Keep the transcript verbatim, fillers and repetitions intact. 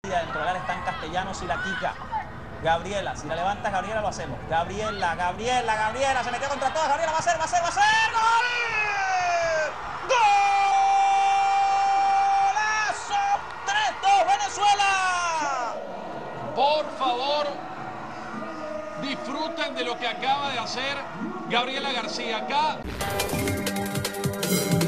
Dentro del área están Castellanos y la Kika. Gabriela, si la levantas, Gabriela, lo hacemos. Gabriela, Gabriela, Gabriela, se metió contra todas. Gabriela va a ser, va a ser, va a ser. ¡Gol! ¡Golazo! tres dos, Venezuela. Por favor, disfruten de lo que acaba de hacer Gabriela García acá.